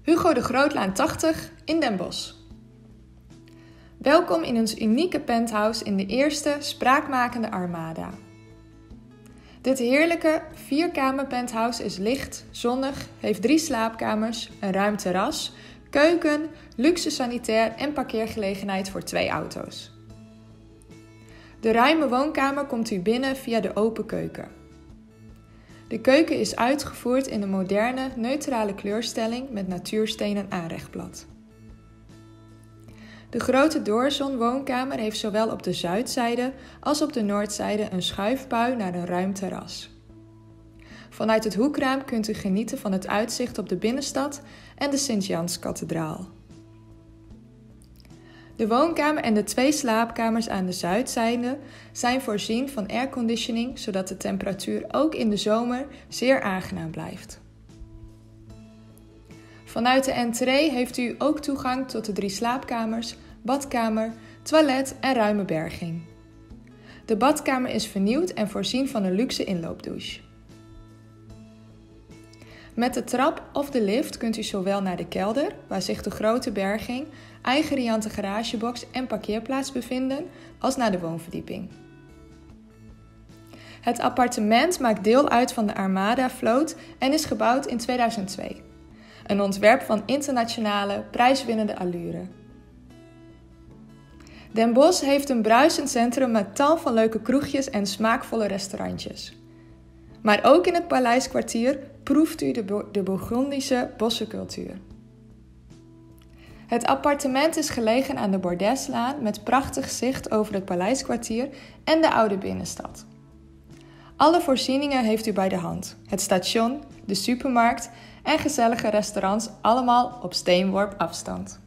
Hugo de Grootlaan 80 in Den Bosch. Welkom in ons unieke penthouse in de eerste spraakmakende Armada. Dit heerlijke 4-kamer penthouse is licht, zonnig, heeft 3 slaapkamers, een ruim terras, keuken, luxe sanitair en parkeergelegenheid voor 2 auto's. De ruime woonkamer komt u binnen via de open keuken. De keuken is uitgevoerd in een moderne, neutrale kleurstelling met natuurstenen aanrechtblad. De grote doorzon-woonkamer heeft zowel op de zuidzijde als op de noordzijde een schuifpui naar een ruim terras. Vanuit het hoekraam kunt u genieten van het uitzicht op de binnenstad en de Sint-Janskathedraal. De woonkamer en de 2 slaapkamers aan de zuidzijde zijn voorzien van airconditioning, zodat de temperatuur ook in de zomer zeer aangenaam blijft. Vanuit de entree heeft u ook toegang tot de 3 slaapkamers, badkamer, toilet en ruime berging. De badkamer is vernieuwd en voorzien van een luxe inloopdouche. Met de trap of de lift kunt u zowel naar de kelder, waar zich de grote berging, eigen riante garagebox en parkeerplaats bevinden, als naar de woonverdieping. Het appartement maakt deel uit van de Armada-vloot en is gebouwd in 2002. Een ontwerp van internationale, prijswinnende allure. Den Bosch heeft een bruisend centrum met tal van leuke kroegjes en smaakvolle restaurantjes. Maar ook in het Paleiskwartier proeft u de Bourgondische bossencultuur. Het appartement is gelegen aan de Bordeslaan met prachtig zicht over het Paleiskwartier en de oude binnenstad. Alle voorzieningen heeft u bij de hand. Het station, de supermarkt en gezellige restaurants allemaal op steenworp afstand.